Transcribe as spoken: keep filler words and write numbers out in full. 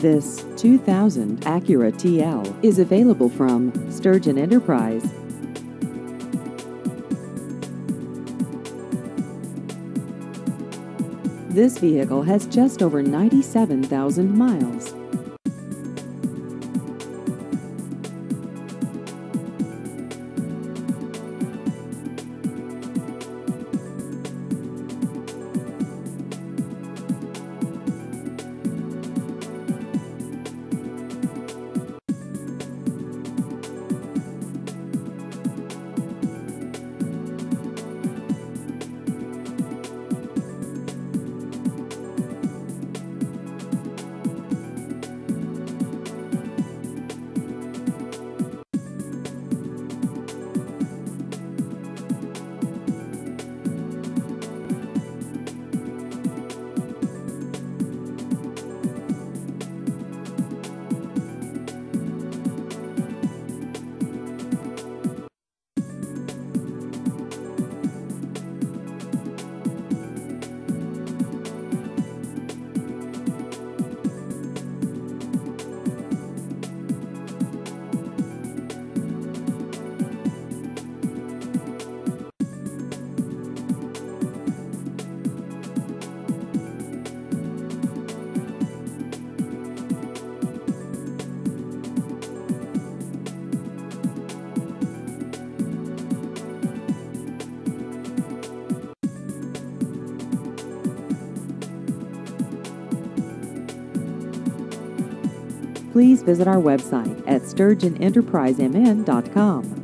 This two thousand Acura T L is available from Sturgeon Enterprise. This vehicle has just over ninety-seven thousand miles. Please visit our website at sturgeon enterprise m n dot com.